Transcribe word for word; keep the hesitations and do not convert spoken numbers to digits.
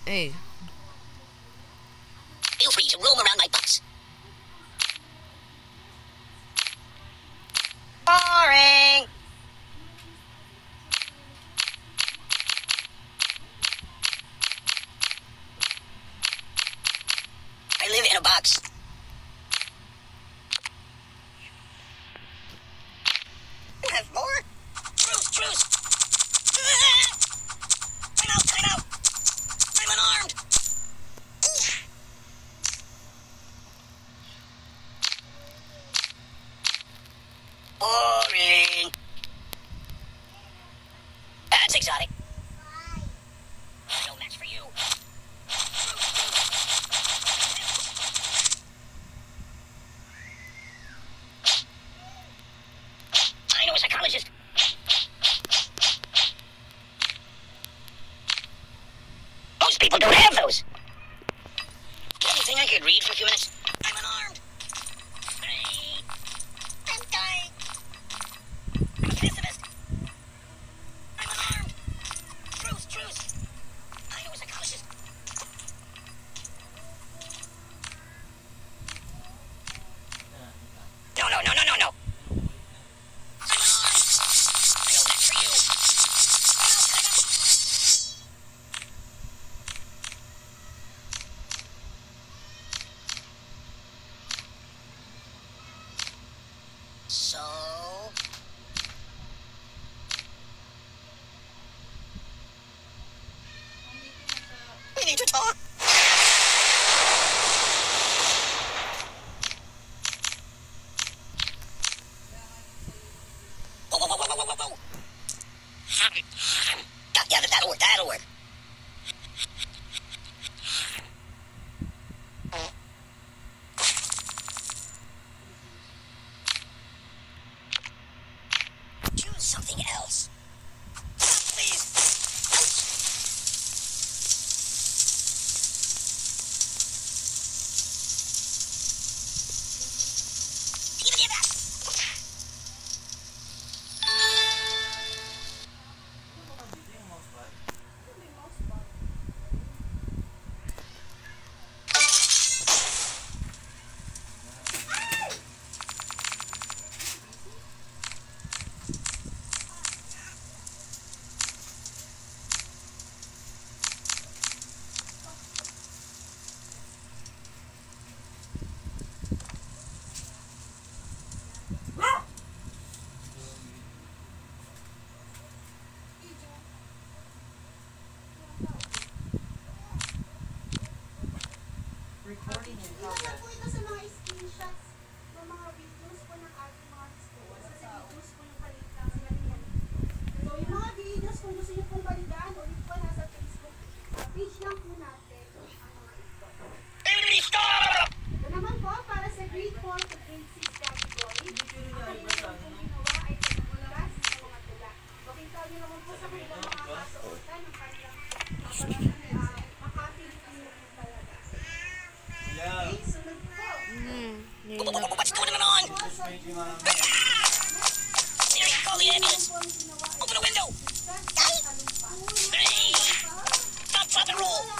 Hey. Feel free to roam around my box. Boring! I live in a box. You have more? Truce, truce! Ah! I'm out, I'm out! I'm unarmed! Boring! That's exotic. No match for you. I know a psychologist. Most people don't have those. Anything I could read for a few minutes? I'm unarmed. Hey, I'm dying. I'm a pessimist. I'm unarmed. Truce, truce. I know a psychologist. No, no, no, no, no, no. I'm unarmed. I know that's for you. I'm out, I'm out. So... we need to talk. Whoa, whoa, whoa, whoa, whoa, whoa, whoa. Yeah, yeah, that'll work, that'll work. Choose something else. Please. Give me that. Recording in progress. Po ito sa mga screenshots ng mga videos po ng ating mga school. Sa videos po yung balikan sa ganyan. So, yung mga videos, kung gusto nyo pong balikan, ulit po nasa Facebook uh, page lang po natin ang mga ito. Ito naman po, para sa grade four to grade six category, ang kanilang po ginawa ay pagbulas ng mga tula. Pakita nyo naman po sa kanilang mga kasuotan ng kanilang uh, makapilipino po talaga. Yeah. Okay, sunod po. Hmm. What's going on? Siri, call the ambulance. Open the window. Hey! Stop, stop and roll.